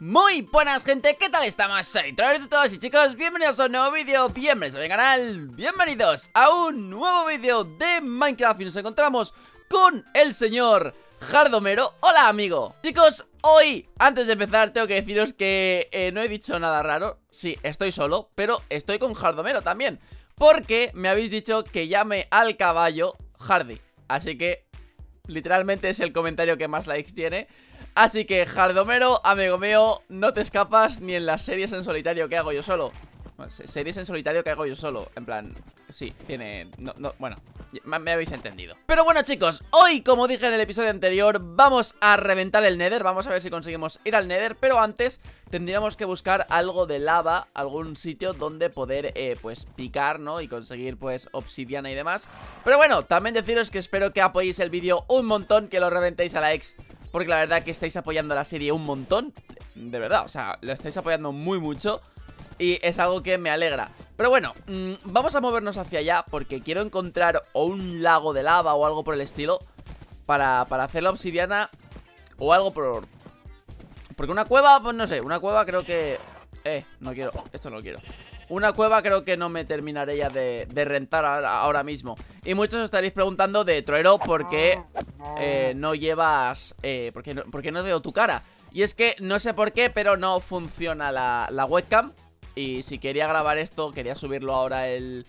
Muy buenas gente, ¿qué tal estamos? Soy Troller de todos y chicos, bienvenidos a un nuevo vídeo, bienvenidos a mi canal, bienvenidos a un nuevo vídeo de Minecraft. Y nos encontramos con el señor Jardomero. Hola amigo. Chicos, hoy, antes de empezar, tengo que deciros que no he dicho nada raro. Sí, estoy solo, pero estoy con Jardomero también, porque me habéis dicho que llame al caballo Hardy. Así que, literalmente es el comentario que más likes tiene. Así que, Jardomero, amigo mío, no te escapas ni en las series en solitario que hago yo solo. Bueno, series en solitario que hago yo solo. En plan, sí, tiene... bueno, me habéis entendido. Pero bueno, chicos, hoy, como dije en el episodio anterior, vamos a reventar el Nether. Vamos a ver si conseguimos ir al Nether. Pero antes tendríamos que buscar algo de lava, algún sitio donde poder, pues, picar, ¿no? Y conseguir, pues, obsidiana y demás. Pero bueno, también deciros que espero que apoyéis el vídeo un montón, que lo reventéis a likes, porque la verdad que estáis apoyando la serie un montón. De verdad, o sea, lo estáis apoyando muy mucho. Y es algo que me alegra. Pero bueno, vamos a movernos hacia allá, porque quiero encontrar o un lago de lava o algo por el estilo para hacer la obsidiana o algo por... Porque una cueva, pues no sé, una cueva creo que... no quiero, esto no lo quiero. Una cueva creo que no me terminaré ya de rentar ahora mismo. Y muchos os estaréis preguntando de Troero por qué no llevas... ¿por qué no veo tu cara? Y es que no sé por qué, pero no funciona la webcam. Y si quería grabar esto, quería subirlo ahora el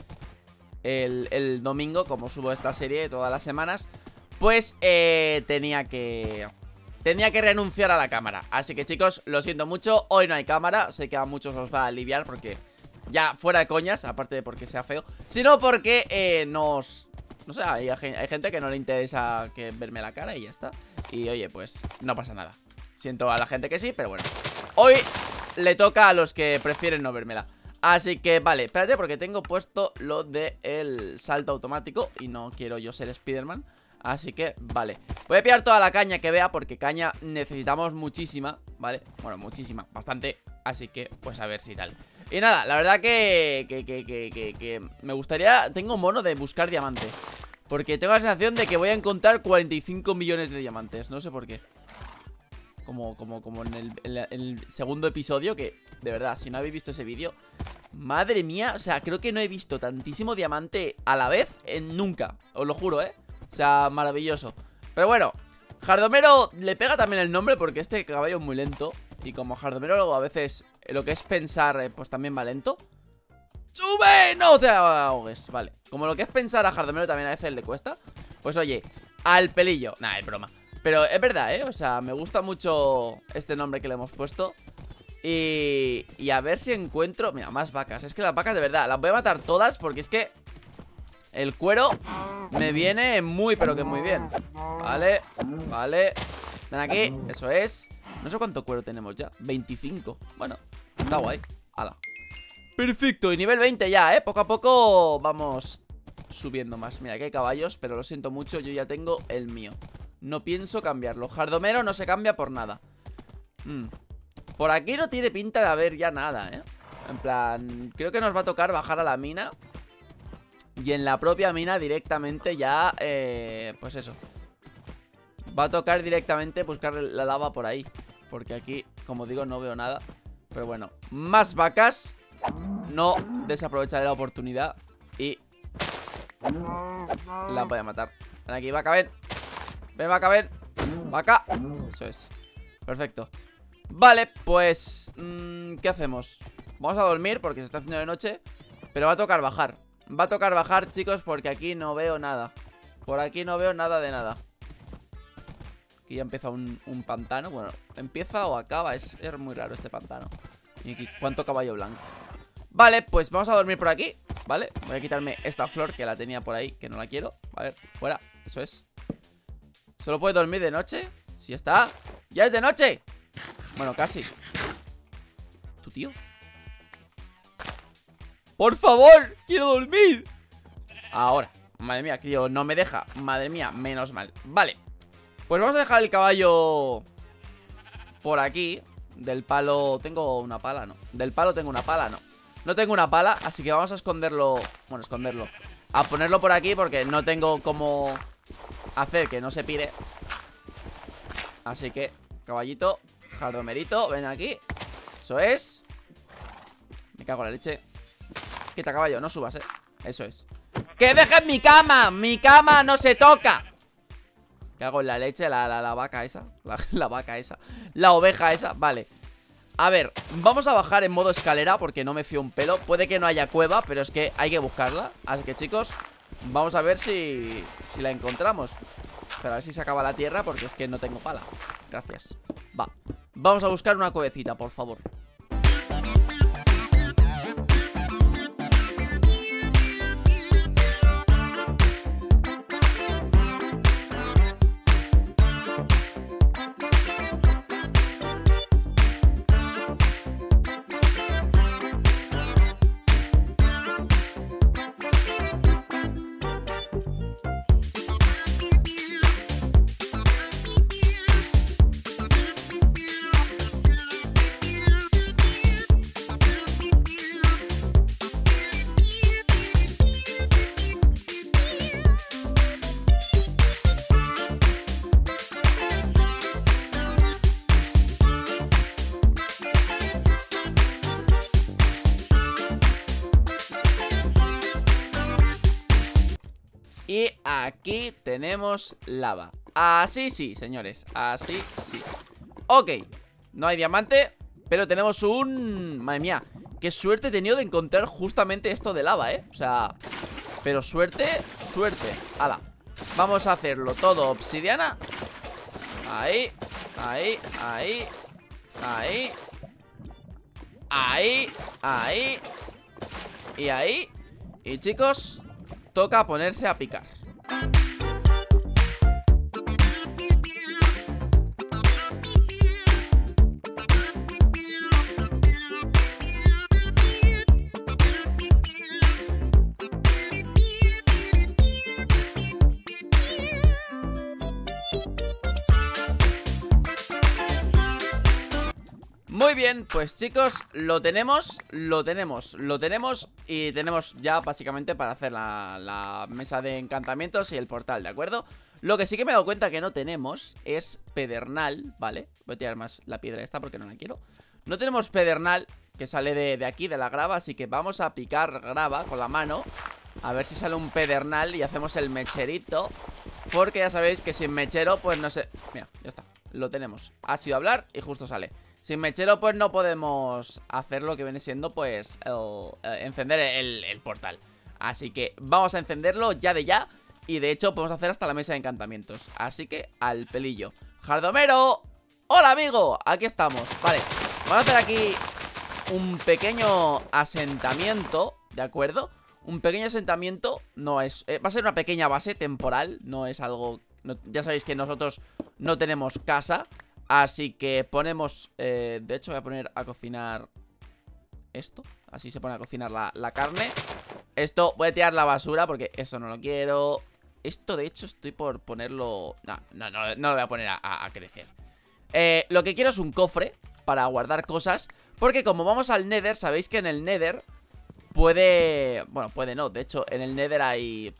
domingo, como subo esta serie todas las semanas, pues tenía que renunciar a la cámara. Así que chicos, lo siento mucho, hoy no hay cámara. Sé que a muchos os va a aliviar porque... Ya, fuera de coñas, aparte de porque sea feo, sino porque no sé, hay gente que no le interesa que verme la cara y ya está. Y oye, pues no pasa nada. Siento a la gente que sí, pero bueno, hoy le toca a los que prefieren no vérmela. Así que vale, espérate porque tengo puesto lo del salto automático y no quiero yo ser Spiderman. Así que vale, voy a pillar toda la caña que vea, porque caña necesitamos muchísima, ¿vale? Bueno, muchísima, bastante. Así que pues a ver si tal. Y nada, la verdad que me gustaría... Tengo mono de buscar diamante, porque tengo la sensación de que voy a encontrar 45 millones de diamantes. No sé por qué. Como en el segundo episodio, que de verdad, si no habéis visto ese vídeo, madre mía, o sea, creo que no he visto tantísimo diamante a la vez en nunca. Os lo juro, o sea, maravilloso. Pero bueno, Jardomero le pega también el nombre, porque este caballo es muy lento. Y como Jardomero luego a veces lo que es pensar, pues también va lento. ¡Sube! ¡No te ahogues! Vale, como lo que es pensar a Jardomero también a veces le cuesta. Pues oye, al pelillo. Nah, es broma. Pero es verdad, o sea, me gusta mucho este nombre que le hemos puesto. Y a ver si encuentro... Mira, más vacas. Es que las vacas de verdad las voy a matar todas, porque es que el cuero me viene muy, pero que muy bien. Vale, vale. Ven aquí, eso es. No sé cuánto cuero tenemos ya, 25. Bueno, está guay. Hala. Perfecto, y nivel 20 ya, poco a poco vamos subiendo más. Mira, aquí hay caballos, pero lo siento mucho, yo ya tengo el mío. No pienso cambiarlo. Jardomero no se cambia por nada. Por aquí no tiene pinta de haber ya nada, En plan, creo que nos va a tocar bajar a la mina. Y en la propia mina directamente ya, pues eso, va a tocar directamente buscar la lava por ahí, porque aquí, como digo, no veo nada. Pero bueno, más vacas. No desaprovecharé la oportunidad y la voy a matar. Ven aquí, vaca, ven. Ven, vaca, ven. Vaca. Eso es. Perfecto. Vale, pues... ¿qué hacemos? Vamos a dormir porque se está haciendo de noche, pero va a tocar bajar. Va a tocar bajar, chicos, porque aquí no veo nada. Por aquí no veo nada de nada. Aquí ya empieza un pantano. Bueno, empieza o acaba. Es muy raro este pantano. Y aquí, ¿cuánto caballo blanco? Vale, pues vamos a dormir por aquí, ¿vale? Voy a quitarme esta flor que la tenía por ahí, que no la quiero. A ver, fuera, eso es. ¿Solo puedes dormir de noche? Sí está. ¡Ya es de noche! Bueno, casi. ¿Tu tío? ¡Por favor! ¡Quiero dormir! Ahora. Madre mía, crío, no me deja. Madre mía, menos mal. Vale. Pues vamos a dejar el caballo por aquí. Del palo... ¿Tengo una pala? No. Del palo tengo una pala, no. No tengo una pala, así que vamos a esconderlo. Bueno, esconderlo. A ponerlo por aquí porque no tengo cómo hacer que no se pire. Así que, caballito, Jardomerito, ven aquí. Eso es. Me cago en la leche. Quita, caballo, no subas, Eso es. ¡Que dejes mi cama! ¡Mi cama no se toca! Cago en la leche, la vaca esa. La vaca esa. La oveja esa, vale. A ver, vamos a bajar en modo escalera porque no me fío un pelo. Puede que no haya cueva, pero es que hay que buscarla. Así que, chicos, vamos a ver si la encontramos. Pero a ver si se acaba la tierra porque es que no tengo pala. Gracias. Va, vamos a buscar una cuevecita, por favor. Y aquí tenemos lava. Así sí, señores. Así sí. Ok, no hay diamante, pero tenemos un... Madre mía, qué suerte he tenido de encontrar justamente esto de lava, O sea, pero suerte, suerte. Hala, vamos a hacerlo todo obsidiana. Ahí, ahí, ahí, ahí, ahí, ahí y ahí. Y chicos, toca ponerse a picar. Muy bien, pues chicos, lo tenemos y tenemos ya básicamente para hacer la mesa de encantamientos y el portal, ¿de acuerdo? Lo que sí que me he dado cuenta que no tenemos es pedernal, ¿vale? Voy a tirar más la piedra esta porque no la quiero. No tenemos pedernal que sale de aquí, de la grava, así que vamos a picar grava con la mano. A ver si sale un pedernal y hacemos el mecherito. Porque ya sabéis que sin mechero, pues no sé... Mira, ya está, lo tenemos. Ha sido hablar y justo sale. Sin mechero pues no podemos hacer lo que viene siendo pues encender el portal. Así que vamos a encenderlo ya de ya. Y de hecho podemos hacer hasta la mesa de encantamientos. Así que al pelillo. ¡Jardomero! ¡Hola, amigo! Aquí estamos, vale. Vamos a hacer aquí un pequeño asentamiento, ¿de acuerdo? Un pequeño asentamiento. No es... va a ser una pequeña base temporal. No es algo... ya sabéis que nosotros no tenemos casa. Así que ponemos... de hecho voy a poner a cocinar esto. Así se pone a cocinar la carne. Esto voy a tirar la basura porque eso no lo quiero. Esto de hecho estoy por ponerlo... No lo voy a poner a crecer. Lo que quiero es un cofre para guardar cosas. Porque como vamos al Nether, sabéis que en el Nether puede... Bueno, puede no. De hecho en el Nether hay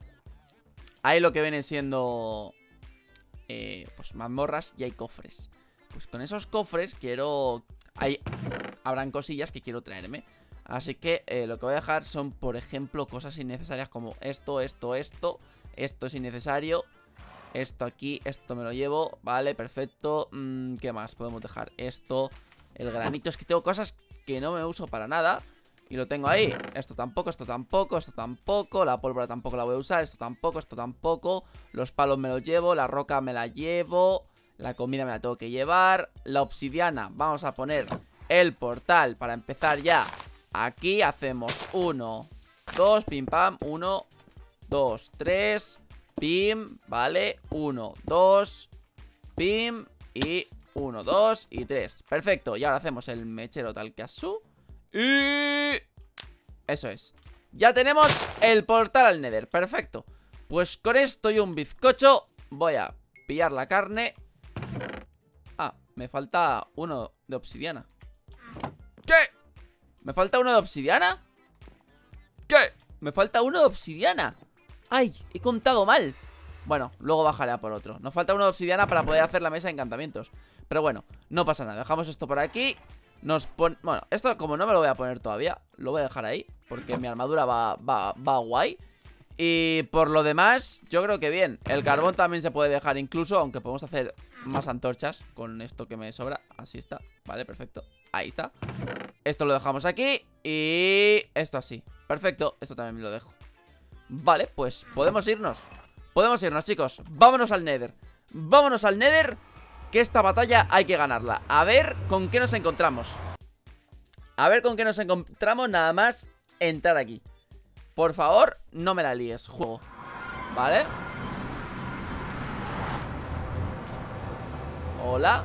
lo que viene siendo... pues mazmorras y hay cofres. Pues con esos cofres quiero... habrán cosillas que quiero traerme. Así que lo que voy a dejar son, por ejemplo, cosas innecesarias como esto. Esto es innecesario. Esto aquí, esto me lo llevo. Vale, perfecto. ¿Qué más podemos dejar? Esto, el granito. Es que tengo cosas que no me uso para nada y lo tengo ahí. Esto tampoco, esto tampoco, esto tampoco. La pólvora tampoco la voy a usar. Esto tampoco, esto tampoco. Los palos me los llevo, la roca me la llevo. La comida me la tengo que llevar. La obsidiana, vamos a poner el portal para empezar ya. Aquí hacemos 1, 2, pim pam, 1, 2, 3, pim, vale, 1, 2, pim y 1, 2 y 3. Perfecto, y ahora hacemos el mechero tal que asú. Y... eso es. Ya tenemos el portal al Nether, perfecto. Pues con esto y un bizcocho voy a pillar la carne. Ah, me falta uno de obsidiana. ¿Qué? ¿Me falta uno de obsidiana? ¿Qué? ¿Me falta uno de obsidiana? ¡Ay! He contado mal. Bueno, luego bajaré a por otro. Nos falta uno de obsidiana para poder hacer la mesa de encantamientos. Pero bueno, No pasa nada, dejamos esto por aquí. Bueno, esto como no me lo voy a poner todavía, lo voy a dejar ahí, porque mi armadura va guay. Y por lo demás, yo creo que bien. El carbón también se puede dejar incluso, aunque podemos hacer más antorchas con esto que me sobra. Así está, vale, perfecto. Ahí está. Esto lo dejamos aquí. Y esto así, perfecto, esto también me lo dejo. Vale, pues podemos irnos. Podemos irnos, chicos, vámonos al Nether. Vámonos al Nether, que esta batalla hay que ganarla. A ver con qué nos encontramos. A ver con qué nos encontramos nada más entrar aquí. Por favor, no me la líes, juego. ¿Vale? Hola.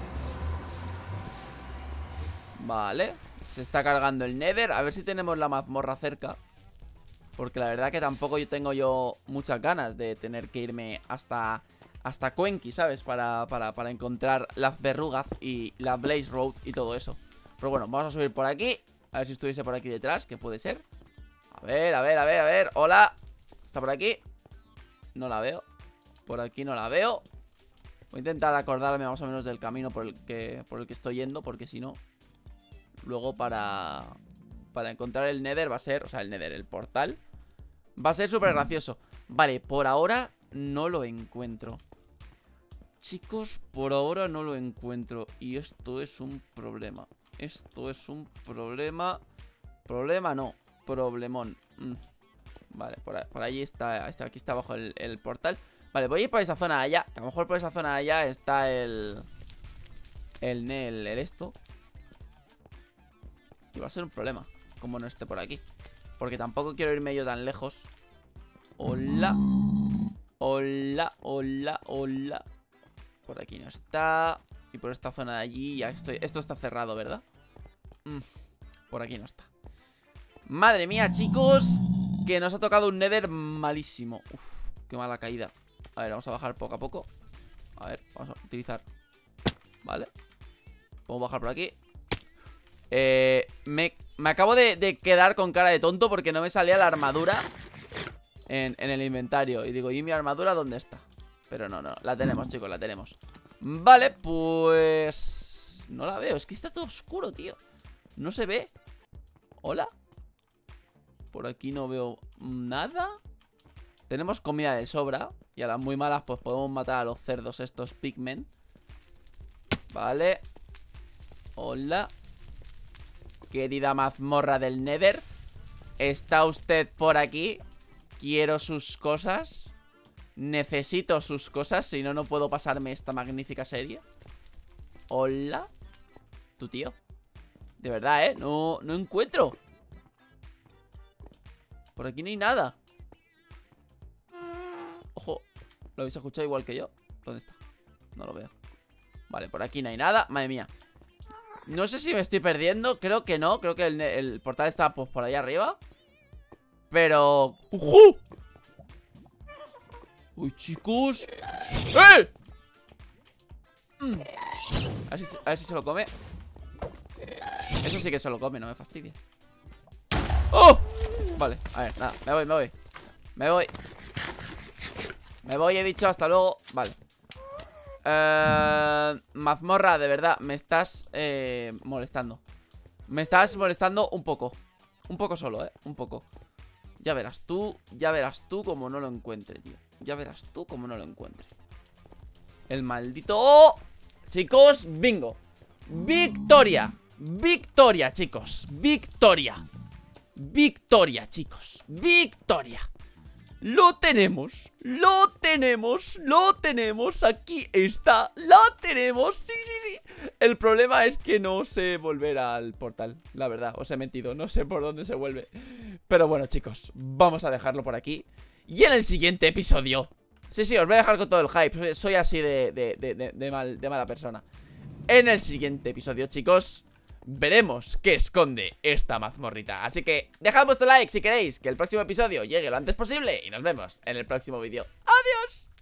Vale. Se está cargando el Nether. A ver si tenemos la mazmorra cerca. Porque la verdad que tampoco tengo yo muchas ganas de tener que irme hasta Cuenqui, ¿sabes? Para encontrar las verrugas y la Blaze Road y todo eso. Pero bueno, vamos a subir por aquí. A ver si estuviese por aquí detrás, que puede ser. A ver, a ver, a ver, a ver. Hola. ¿Está por aquí? No la veo. Por aquí no la veo. Voy a intentar acordarme más o menos del camino por el que estoy yendo, porque si no, luego para encontrar el Nether va a ser, o sea, el Nether, el portal, va a ser súper gracioso. Vale, por ahora no lo encuentro. Chicos, por ahora no lo encuentro. Y esto es un problema. Esto es un problema. Problema no, problemón. Vale, por allí está, aquí está abajo el portal. Vale, voy a ir por esa zona de allá. A lo mejor por esa zona de allá está el esto. Y va a ser un problema como no esté por aquí, porque tampoco quiero irme yo tan lejos. Hola. Hola, hola, hola. Por aquí no está. Y por esta zona de allí ya estoy. Esto está cerrado, ¿verdad? Por aquí no está. Madre mía, chicos, que nos ha tocado un Nether malísimo. Uf, qué mala caída. A ver, vamos a bajar poco a poco. A ver, vamos a utilizar. Vale. Podemos bajar por aquí. Me acabo de quedar con cara de tonto porque no me salía la armadura en el inventario. Y digo, ¿y mi armadura dónde está? Pero no, la tenemos, chicos, la tenemos. Vale, pues... no la veo, es que está todo oscuro, tío. No se ve. ¿Hola? Por aquí no veo nada. Tenemos comida de sobra. Y a las muy malas pues podemos matar a los cerdos estos pigmen. Vale. Hola. Querida mazmorra del Nether, ¿está usted por aquí? Quiero sus cosas. Necesito sus cosas, si no, no puedo pasarme esta magnífica serie. Hola. Tu tío. De verdad, no encuentro. Por aquí no hay nada. Ojo, ¿lo habéis escuchado igual que yo? ¿Dónde está? No lo veo. Vale, por aquí no hay nada. Madre mía. No sé si me estoy perdiendo, creo que no. Creo que el portal está pues por ahí arriba. Pero... ¡Ujú! ¡Uy, chicos! ¡Eh! A ver si se lo come. Eso sí que se lo come, no me fastidie. ¡Oh! Vale, a ver, nada, me voy, he dicho, hasta luego. Vale. Mazmorra, de verdad, me estás molestando. Me estás molestando un poco. Un poco solo, un poco. Ya verás tú como no lo encuentre, tío. Ya verás tú como no lo encuentre. El maldito... ¡Oh! Chicos, bingo. Victoria. Victoria, chicos. Victoria. Victoria, chicos. Victoria. Lo tenemos. Lo tenemos. Lo tenemos. Aquí está. Lo tenemos. Sí, sí, sí. El problema es que no sé volver al portal. La verdad, os he mentido. No sé por dónde se vuelve. Pero bueno, chicos, vamos a dejarlo por aquí. Y en el siguiente episodio... Sí, sí, os voy a dejar con todo el hype. Soy así de mala persona. En el siguiente episodio, chicos, veremos qué esconde esta mazmorrita. Así que dejad vuestro like si queréis que el próximo episodio llegue lo antes posible. Y nos vemos en el próximo vídeo. ¡Adiós!